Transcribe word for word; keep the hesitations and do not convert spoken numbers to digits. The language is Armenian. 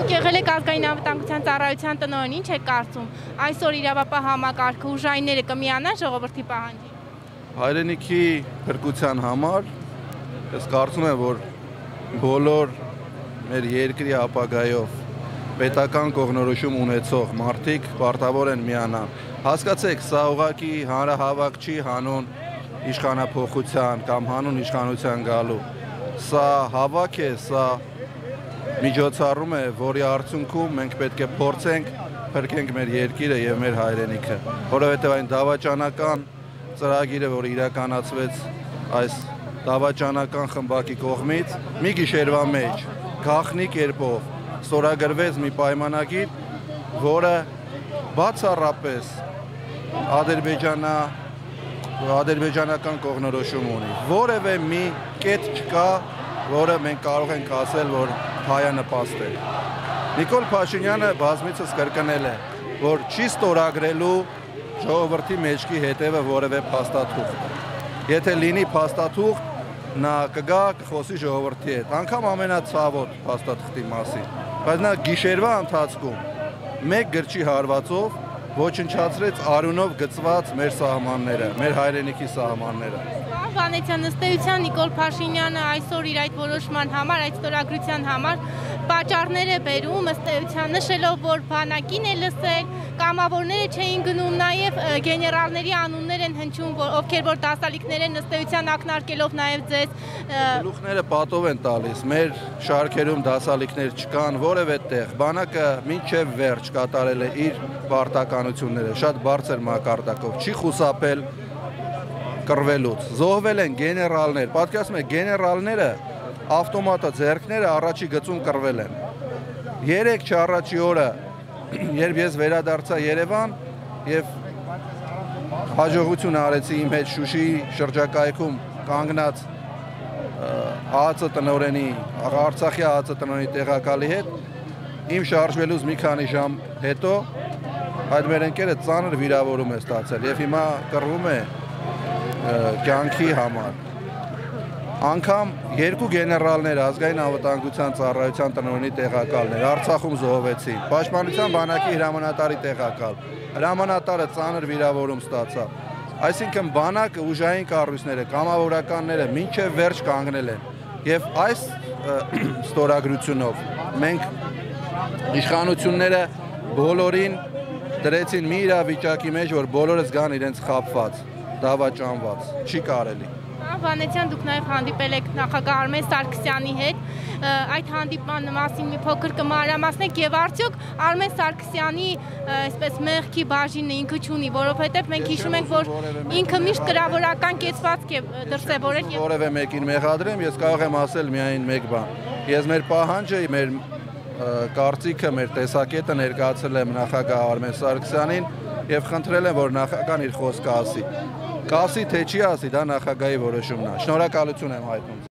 Դուք եղել եք ազգային անվտանգության ծառայության տնօրեն, ինչ եք կարծում այսօր իրավապահ համակարգը ուժայինները կմիանան ժողովրդի պահանջին։ Հայրենիքի փրկության համար ես կարծում եմ, որ բոլոր մեր երկրի ապագայով պետական կողմնորոշում ունեցող մարդիկ պարտավոր են միանալ։ Հասկացեք, սա ուղղակի հանրահավաք չի հանուն իշխանափոխության կամ հանուն իշխանության գալու։ Սա հավաք է, սա միջոցառում է, որի արդյունքում մենք պետք է փորձենք փրկենք մեր երկիրը եւ մեր հայրենիքը, որովհետեւ այն դավաճանական ծրագիրը, որը իրականացվեց այս դավաճանական խմբակի կողմից, մի գիշերվա մեջ գաղտնի կերպով ստորագրվեց մի պայմանագիր, որը բացառապես ադրբեջանա ադրբեջանական կողմնորոշում ունի։ Որևէ մի կետ չկա, որը մենք կարող ենք ասել, որ հայանպաստ է։ Նիկոլ Փաշինյանը բազմիցս կրկնել է, որ չի ստորագրելու ժողովրդի մեջքի հետևը որևէ փաստաթուղթ։ Եթե լինի փաստաթուղթ, նա կգա կխոսի ժողովրդի հետ, անգամ ամենացավոտ փաստաթղթի մասին։ Բայց նա գիշերվա ընթացքում մեկ գրչի հարվածով ոչնչացրեց արյունով գծված մեր սահմանները, մեր հայրենիքի սահմանները։ Վանեցյան, ըստ էության Նիկոլ Փաշինյանը այսօր իր այդ որոշման համար, այդ ստորագրության համար պատճառներ է բերում, ըստ էության նշելով, որ բանակին է լսել, կամավորները չէին գնում, նաև գեներալների անուններ են հնչում, ովքեր որ դասալիքներ են, ըստ էության ակնարկելով նաև ձեզ։ Գլուխները պատով են տալիս, մեր շարքերում դասալիքներ չկան որևէ տեղ, բանակը մինչև վերջ կատարել է իր պարտականությունները, շատ բարձր մակարդակով, չի խուսափել կռվելուց, զոհվել են գեներալներ, պատկերացնում եք գեներալները ավտոմատը ձեռքները առաջի գծում կռվել են։ Երեք չառաջի օրը, երբ ես վերադարձա Երևան եւ հաջողություն արեցի իմ հետ Շուշիի շրջակայքում կանգնած ԱԱԾ տնօրենի, Արցախի ԱԱԾ տնօրենի տեղակալի հետ, իմ շարժվելուց մի քանի ժամ հետո այդ մեր ընկերը ծանր վիրավորում է ստացել եւ հիմա կռվում է կյանքի համար։ Անգամ երկու գեներալներ ազգային անվտանգության ծառայության տնօրենի տեղակալներ Արցախում զոհվեցին, Պաշտպանության բանակի հրամանատարի տեղակալ, հրամանատարը ծանր վիրավորում ստացավ։ Այսինքն բանակը, ուժային կառույցները, կամավորականները մինչև վերջ կանգնել են։ Եվ այս ստորագրությունով մենք իշխանությունները բոլորին դրեցին մի իրավիճակի մեջ, որ բոլորը զգան իրենց խաբված, դավաճանված, չի կարելի։ Վանեցյան, դուք նաև հանդիպել եք նախագահ Արմեն Սարգսյանի հետ, այդ հանդիպման մասին մի փոքր կմանրամասնեք եւ արդյոք Արմեն Սարգսյանի այսպես մեղքի բաժինը ինքը չունի, որովհետեւ մենք հիշում ենք, որ ինքը միշտ կրավորական կեցվածք է դրսևորել եւ որևէ մեկին մեղադրեմ, ես կարող եմ ասել միայն մեկ բան։ Ես մեր պահանջը, մեր կարծիքը, մեր տեսակետը ներկայացրել եմ նախագահ Արմեն Սարգսյանին եւ խնդրել եմ, որ նախագահան իր խոսքը ասի։ Կասի թե չի ասի, դա նախագահի որոշումն է։ Շնորհակալություն եմ հայտնում։